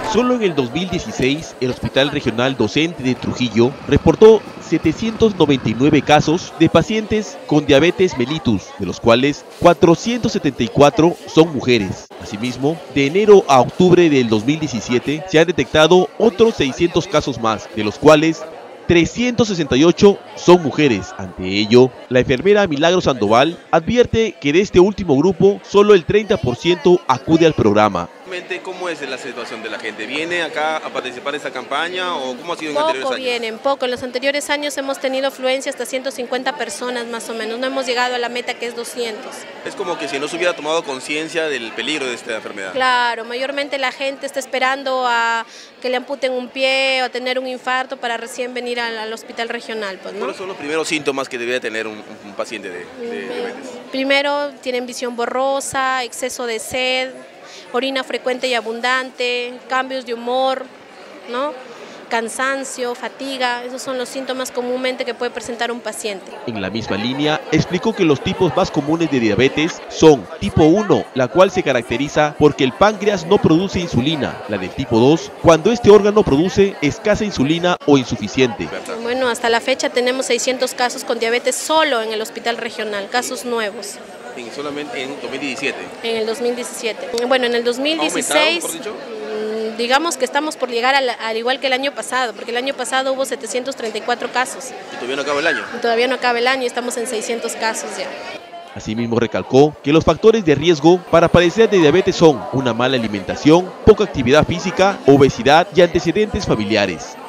Solo en el 2016, el Hospital Regional Docente de Trujillo reportó 799 casos de pacientes con diabetes mellitus, de los cuales 474 son mujeres. Asimismo, de enero a octubre del 2017 se han detectado otros 600 casos más, de los cuales 368 son mujeres. Ante ello, la enfermera Milagro Sandoval advierte que de este último grupo solo el 30% acude al programa. ¿Cómo es la situación de la gente? ¿Viene acá a participar de esta campaña o cómo ha sido en anteriores años? Vienen, poco. En los anteriores años hemos tenido afluencia hasta 150 personas más o menos. No hemos llegado a la meta que es 200. Es como que si no se hubiera tomado conciencia del peligro de esta enfermedad. Claro, mayormente la gente está esperando a que le amputen un pie o a tener un infarto para recién venir al hospital regional. Pues, ¿no? ¿Cuáles son los primeros síntomas que debería tener un paciente de diabetes? Primero, tienen visión borrosa, exceso de sed, orina frecuente y abundante, cambios de humor, ¿no? Cansancio, fatiga, esos son los síntomas comúnmente que puede presentar un paciente. En la misma línea, explicó que los tipos más comunes de diabetes son tipo 1, la cual se caracteriza porque el páncreas no produce insulina, la del tipo 2, cuando este órgano produce escasa insulina o insuficiente. Bueno, hasta la fecha tenemos 600 casos con diabetes solo en el hospital regional, casos nuevos. Solamente en 2017. En el 2017. Bueno, en el 2016, digamos que estamos por llegar al igual que el año pasado, porque el año pasado hubo 734 casos. ¿Y todavía no acaba el año? Todavía no acaba el año, estamos en 600 casos ya. Asimismo recalcó que los factores de riesgo para padecer de diabetes son una mala alimentación, poca actividad física, obesidad y antecedentes familiares.